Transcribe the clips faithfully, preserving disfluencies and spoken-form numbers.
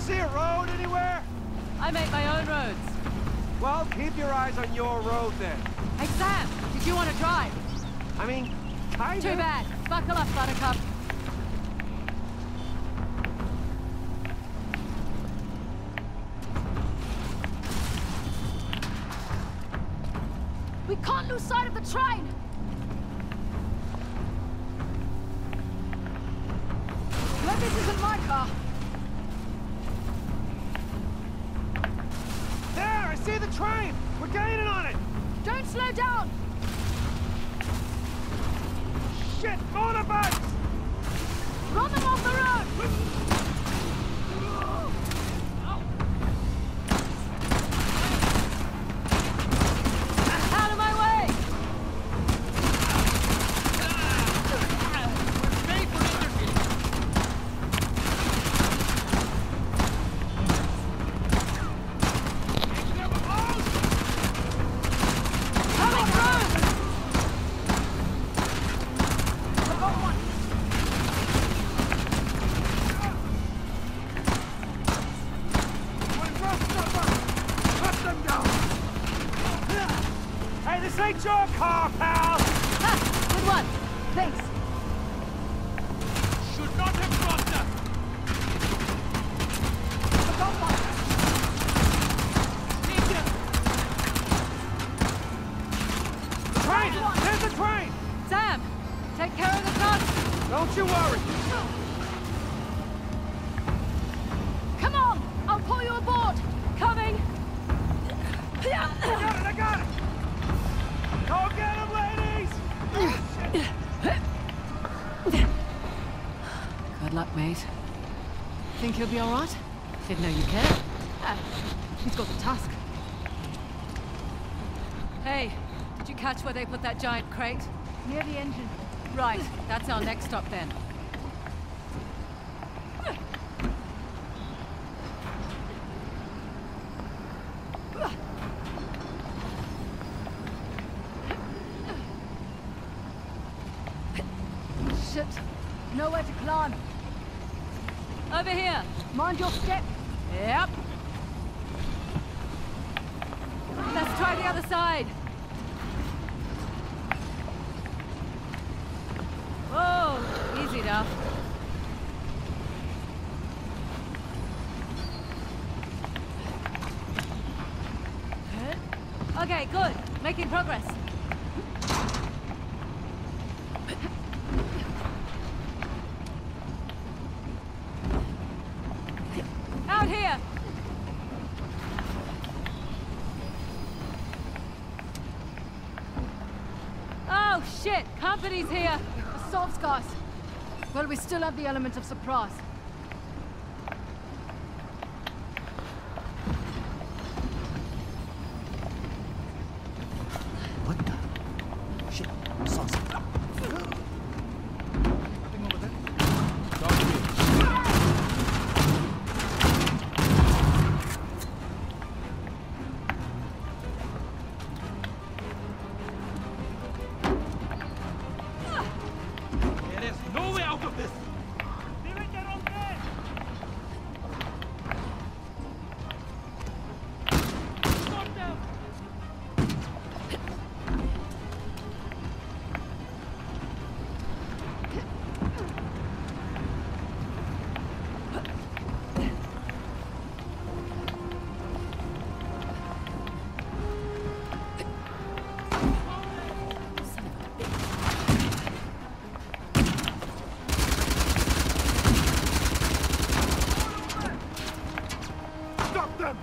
see a road anywhere? I make my own roads. Well, keep your eyes on your road then. Hey, Sam, did you want to drive? I mean, kind Too of. bad. Buckle up, Buttercup. We can't lose sight of the train! Maybe this isn't my car. There, I see the train! We're gaining on it! Don't slow down! Shit, motorbikes! Run them off the road! Out of my way! Coming through! I got one! Cut them down! Hey, this ain't your car, pal! Ha! Good one! Thanks. Should not have crossed us! I got one! Train! There's the train! Sam, take care of the guns! Don't you worry! Come on! I'll pull you aboard! Coming! I got it, I got it! Go get him, ladies! Good luck, mate. Think you'll be all right? Didn't know you cared. Uh, he's got the task. Hey, did you catch where they put that giant crate? Near the engine. Right, that's our next stop then. Shit. Nowhere to climb. Over here! Mind your step. Yep. Let's try the other side. Whoa, easy enough. Okay, good. Making progress. Out here! Oh, shit! Company's here! Assaults, guys. Well, we still have the element of surprise. What the? Shit, saw something. Nothing over there? Talk to me. There is no way out of this! Stop them!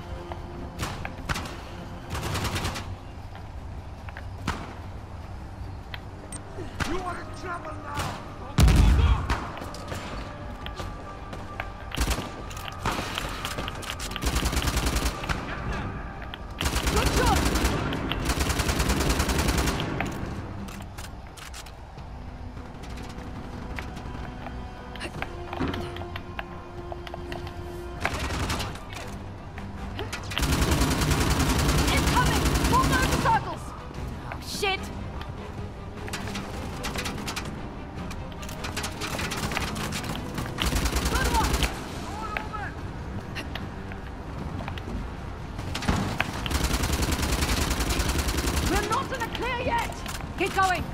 You are in trouble now! Go, go, go, go! Good shot! Incoming! Pull motorcycles! Shit!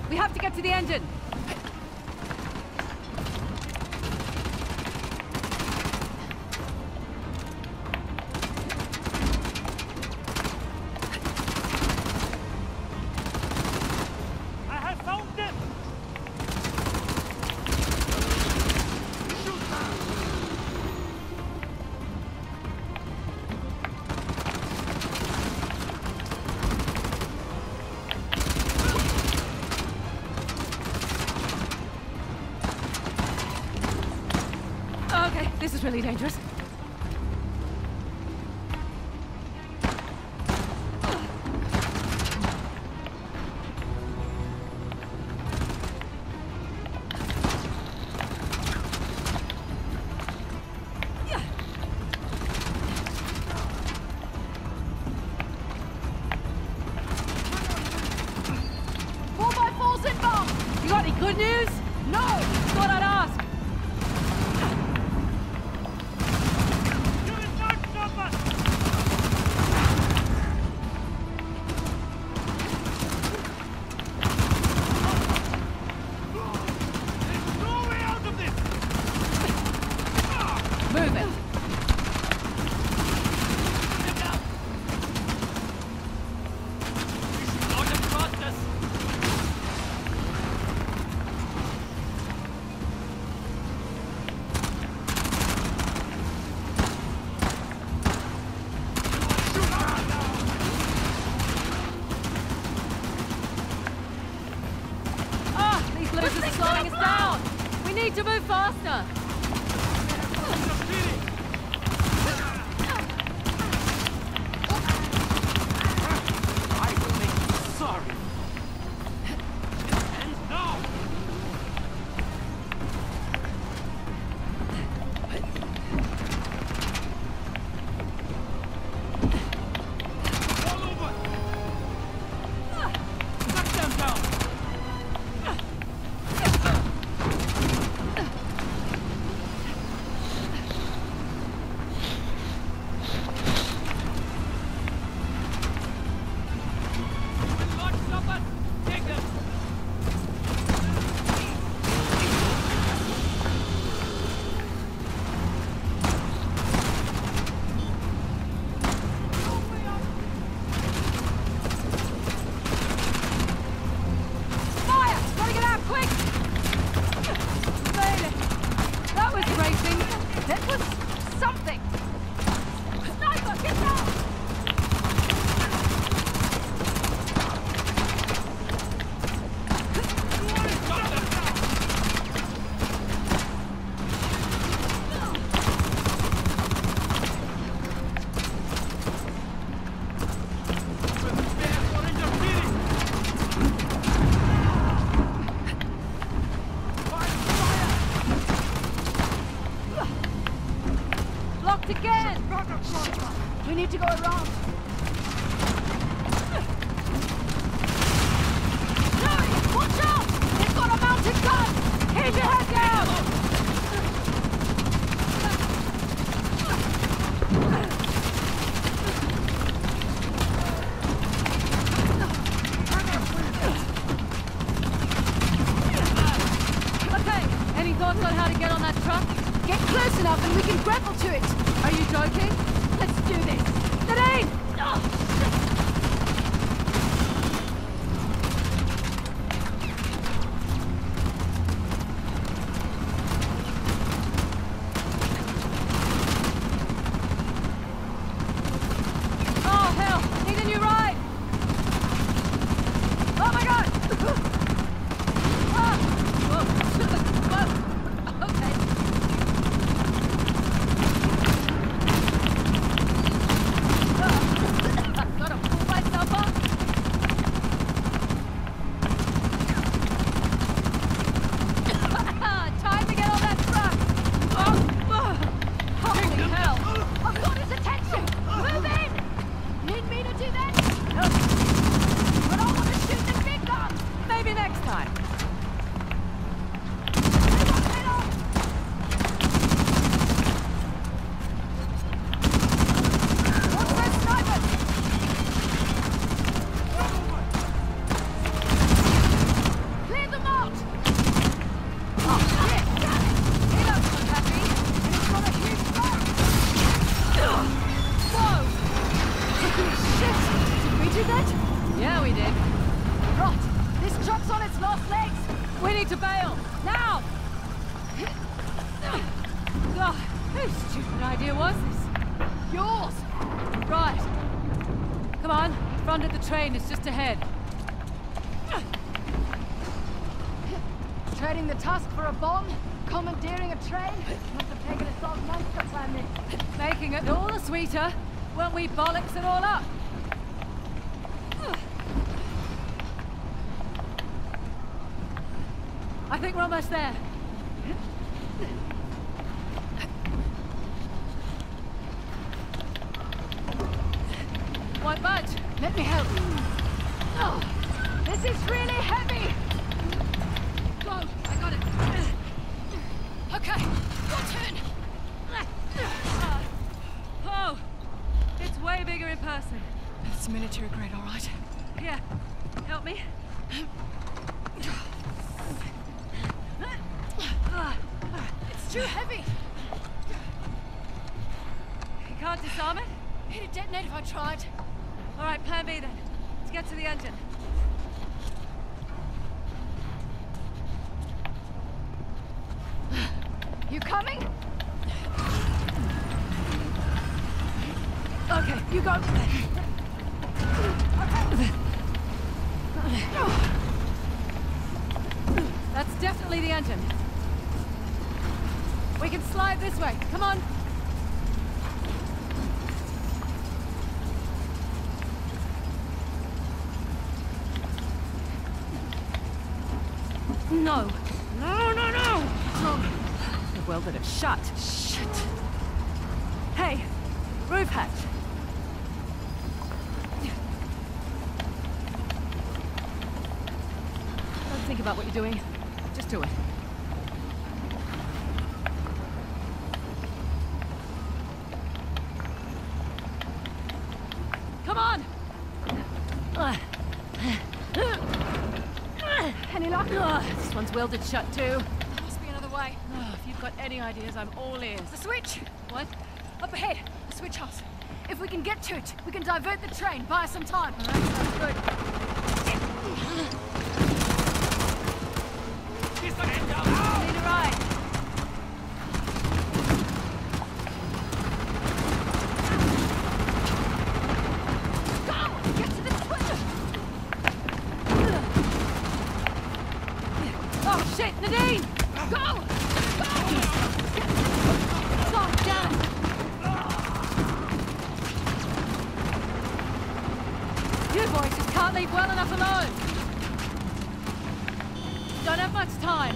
We have to get to the engine. I have found them! Shoot them! Okay, this is really dangerous. Four by fours inbound! You got any good news? No! Thought I'd ask. You will not stop us! There's no way out of this! Move it. Get out! We should not have crossed us! Ah, these losers are slowing us down. We need to move faster. I will make you sorry! And now! All over! Knock them down! Will not stop us! Take them! Fire! Gotta get out quick! Bailey! That was racing. That was something! Sniper, get down! Stop them now! Prepare for interfering! Fire! Fire! Locked again! We need to go around. Joey, watch out! They've got a mounted gun! Keep your head down! Okay, any thoughts on how to get on that truck? Get close enough and we can grapple to it. Are you joking? Let's do this. Nadine! Oh, hell! Need a new ride! Oh my god! Ah! Whoa. Whoa. Okay. Ah. We need to bail! Now! God, whose stupid idea was this? Yours! Right. Come on, front of the train is just ahead. Trading the tusk for a bomb? Commandeering a train? Must have taken a dog monster plan then. Making it all the sweeter, won't we bollocks it all up? I think we're almost there. Won't budge. Let me help. Oh, this is really heavy! Go, I got it. Okay, your turn. Oh, it's way bigger in person. It's miniature grade, all right. Here, help me. It's too heavy. You can't disarm it? It'd detonate if I tried. All right, plan B then. Let's get to the engine. You coming? Okay, you go. That's definitely the engine. We can slide this way. Come on. No. No, no, no! No. I've welded it shut. Shit. Hey, roof hatch. Don't think about what you're doing. Just do it. Come on! Any luck? Ugh, this one's welded shut too. There must be another way. Oh, if you've got any ideas, I'm all ears. The switch! What? Up ahead, the switch house. If we can get to it, we can divert the train, buy us some time. All right, sounds good. Need a ride. Go! Get to the switch! Oh shit, Nadine! Go! Slow down! You boys just can't leave well enough alone! Don't have much time.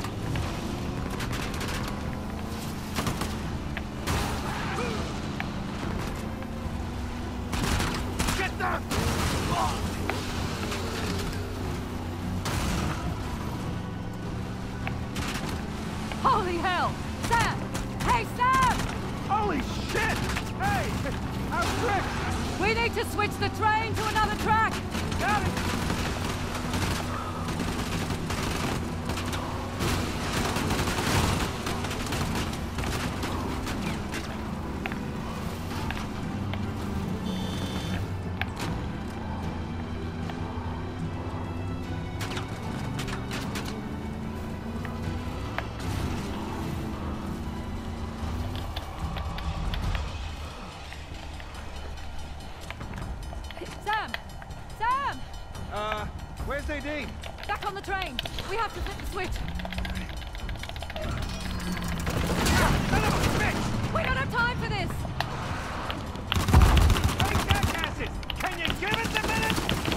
Get down! Holy hell! Sam! Hey, Sam! Holy shit! Hey! How's Rick? We need to switch the train to another track! Got it! Sam! Sam! Uh, where's Nadine? Back on the train! We have to flip the switch! Son of a bitch! We don't have time for this! Hey, jackasses! Can you give us a minute?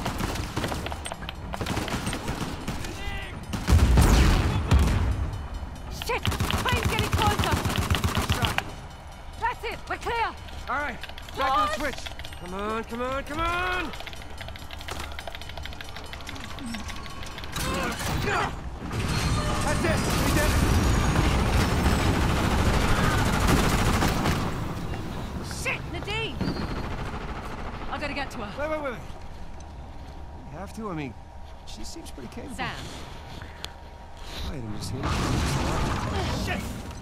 Shit! Train's getting closer! That's it! We're clear! All right, back to the switch. Come on, come on, come on! That's it! We did it! Shit! Nadine! I gotta get to her. Wait, wait, wait, wait. We have to? I mean, she seems pretty capable. Sam. Wait a minute, Shit!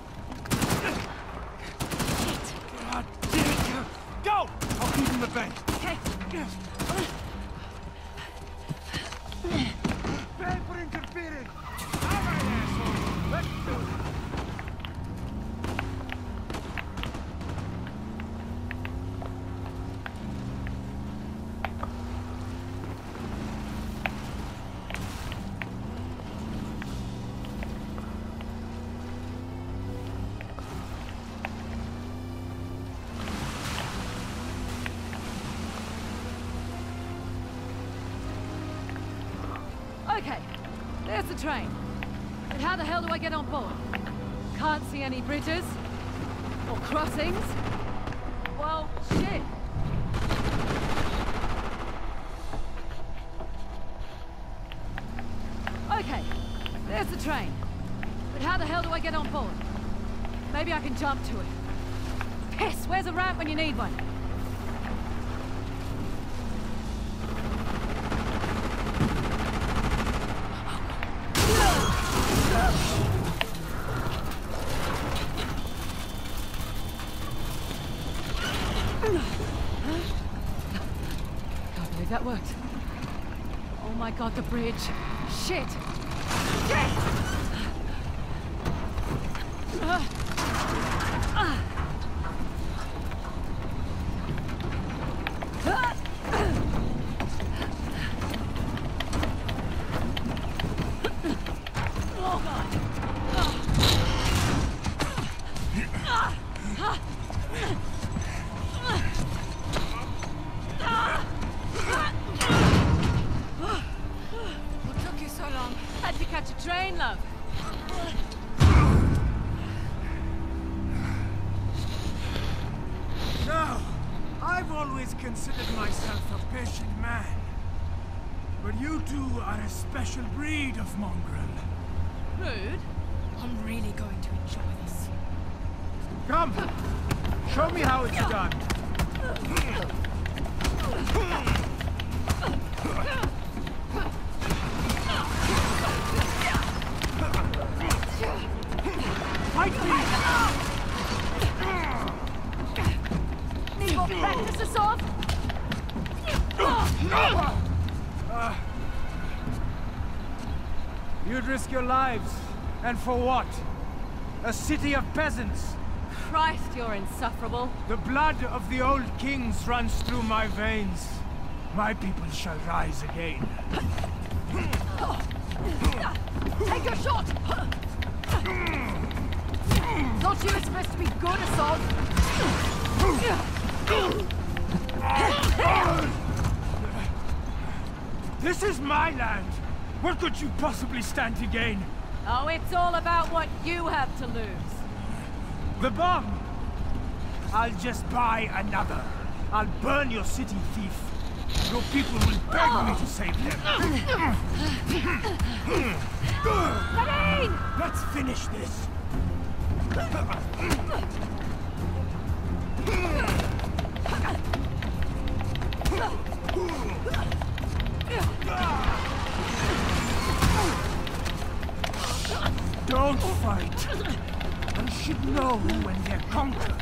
God damn it! Go! I'll keep him the bank. Okay. Ben por interferir! there's the train. But how the hell do I get on board? Can't see any bridges. Or crossings. Well, shit. Okay, there's the train. But how the hell do I get on board? Maybe I can jump to it. Piss, where's a ramp when you need one? Can't believe that worked. Oh my god, the bridge. Shit! Shit! Uh, uh. Oh god! What took you so long? Had to catch a train, love. No, I've always considered myself a patient man. But you two are a special breed of mongrel. Rude? I'm really going to enjoy this. Come! Show me how it's done. Fight me! Need more practice, Assault? Uh, you'd risk your lives. And for what? A city of peasants. Christ, you're insufferable. The blood of the old kings runs through my veins. My people shall rise again. Take a shot! Thought you were supposed to be good, Assault. This is my land. What could you possibly stand to gain? Oh, it's all about what you have to lose. The bomb! I'll just buy another. I'll burn your city, thief. Your people will beg me to save them. Nadine! Let's finish this. Don't fight. You should know when they're conquered.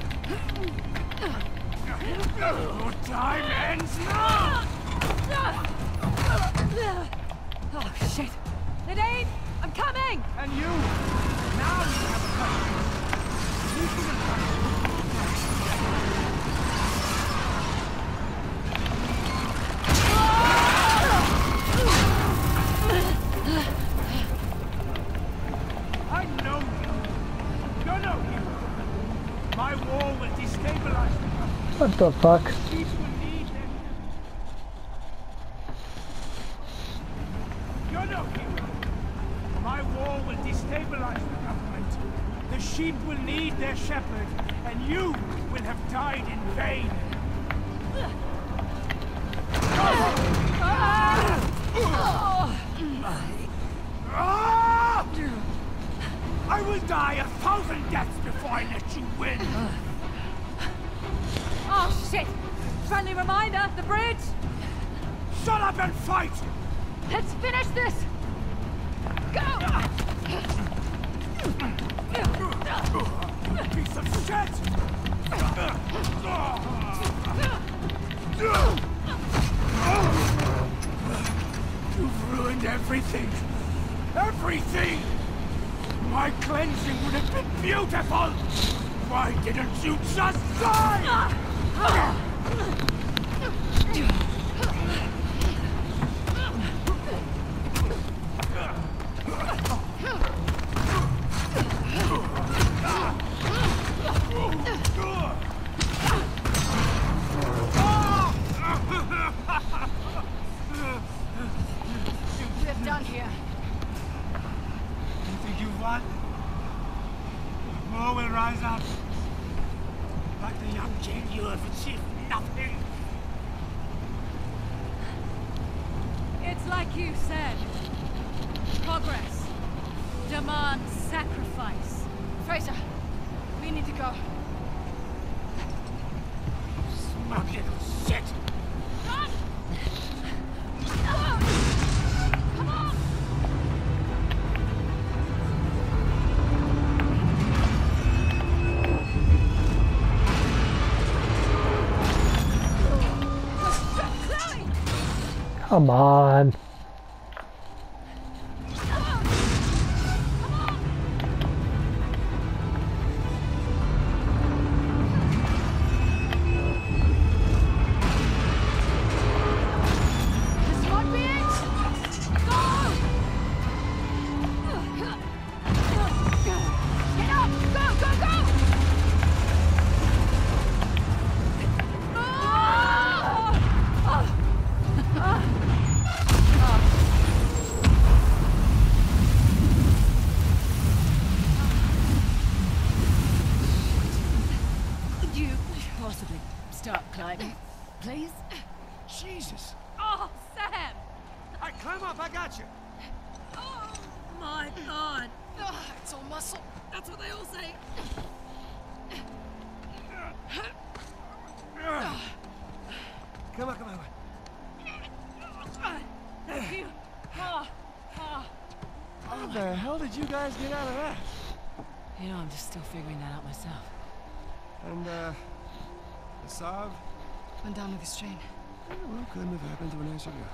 Your time ends now! Oh, shit. Nadine, I'm coming! And you! Now you have a country. You should have I know you. You're no hero. My war will destabilize the country. What the fuck? These will need them. You're no hero. My war will destabilize the government. The sheep will need their shepherd, and you will have died in vain. I will die a thousand deaths before I let you win. Oh, shit! Friendly reminder, the bridge! Shut up and fight! Let's finish this! Go! You piece of shit! You've ruined everything! Everything! My cleansing would have been beautiful! Why didn't you just die? We're done here. one, more will rise up. Like the young king, you have achieved nothing. It's like you said. Progress demands sacrifice. Fraser, we need to go. Smug little shit. Run! Come on! Come on. This might be it! Go! Get up! Go, go, go! Could you possibly start climbing, please? Jesus. Oh, Sam! I climb up, I got you. Oh, my God! Ugh, it's all muscle. That's what they all say. Come on, come on. Thank you. Oh, oh. How the hell did you guys get out of that? You know, I'm just still figuring that out myself. And, uh, Asav? Went down with his train. Well, couldn't have happened to a nicer guy.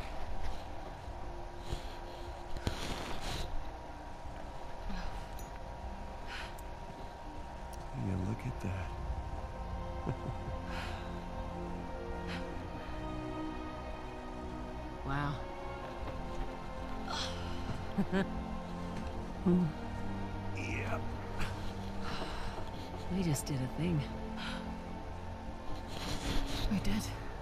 Yeah, look at that. Wow. Yep. We just did a thing. We did.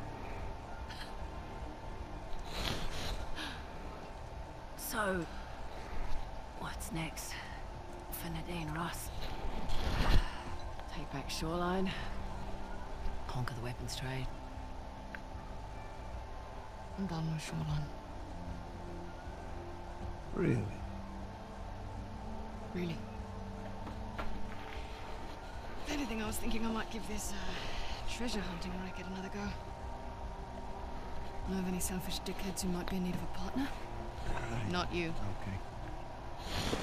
So, what's next for Nadine Ross? Take back Shoreline, conquer the weapons trade. I'm done with Shoreline. Really? Really. If anything, I was thinking I might give this uh, treasure hunting racket another go. Know of any selfish dickheads who might be in need of a partner? Right. Not you. Okay.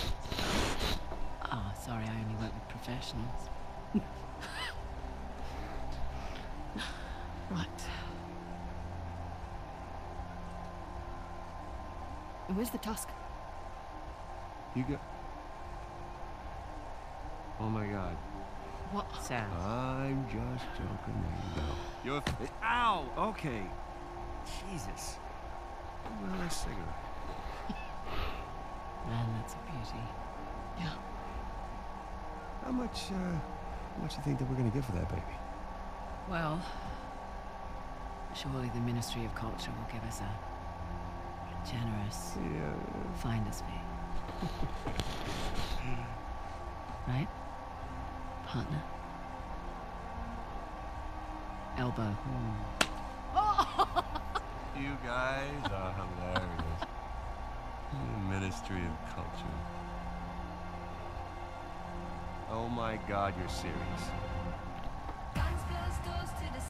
Oh, sorry, I only work with professionals. Right. And where's the tusk? You got... Oh my God. What? Sam. I'm just joking. There you go. You're... Ow! Okay. Jesus. Well, a cigarette. Man, that's a beauty. Yeah. How much, uh... How much do you think that we're gonna get for that baby? Well, surely the Ministry of Culture will give us a generous Yeah. finder's fee. Right? Partner? Elbow. You guys are hilarious. The Ministry of Culture. Oh my God, you're serious.